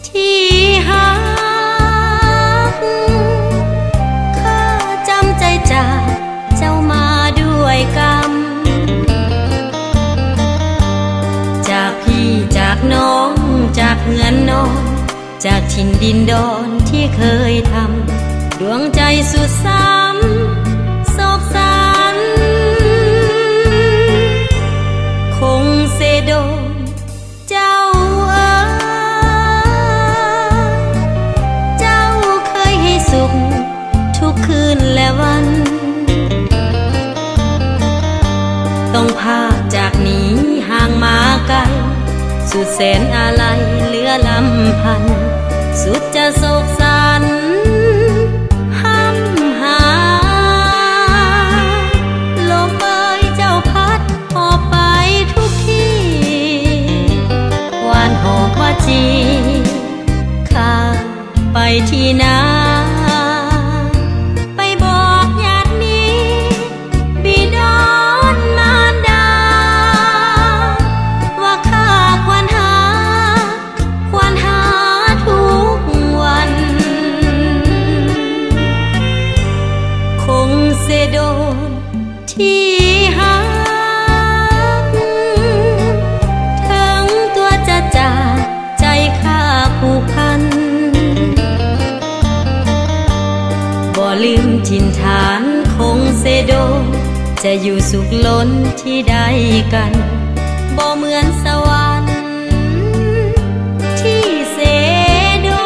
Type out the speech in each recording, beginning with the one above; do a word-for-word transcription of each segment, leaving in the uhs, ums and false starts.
ที่หักข้าจำใจจากเจ้ามาด้วยกรรมจากพี่จากน้องจากเงินนอนจากถิ่นดินดอนที่เคยทำดวงใจสุดซ้ำโศกสันคงเสโดนเจ้าเอ๋ยเจ้าเคยให้สุขทุกคืนและวันต้องพากจากนี้ห่างมาไกลสุดแสนอาลัยเหลือลำพันสุดจะโศกสันห้ำหาลมเอ่ยเจ้าพัดหอบไปทุกที่วานหอกว่าจีข้าไปที่นาไปบอกญาตินี้บิดอนมารดาว่าข้าควรหาควรหาทุกวันคงเสียโดนที่หักถึงตัวจะจากใจข้าผูกพันบ่ลืมถิ่นฐานคงเสโดจะอยู่สุขล้นที่ใดกันบ่เหมือนสวรรค์ที่เสโด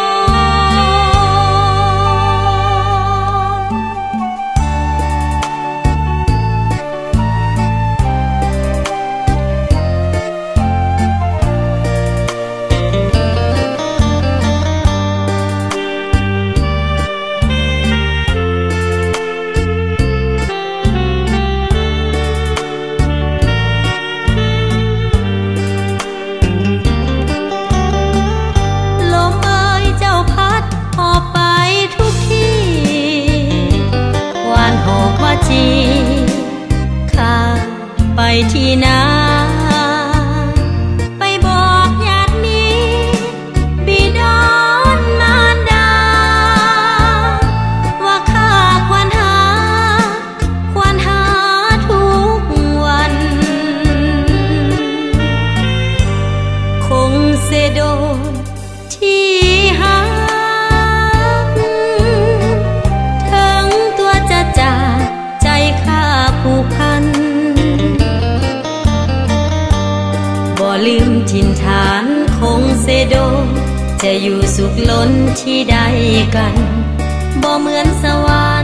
ลมเอ่ยเจ้าพัดหอบไปทุกที่วานหอกว่าจีข้าไปที่นาไปบอกญาตินี้บิดอนมารดาว่าข้าควรหาควรหาทุกวันคงเสียโดนที่หักถึงตัวจะจากใจข้าผูกพันบ่ลืมถิ่นฐานคงเสโดจะอยู่สุขล้นที่ใดกันบ่เหมือนสวรรค์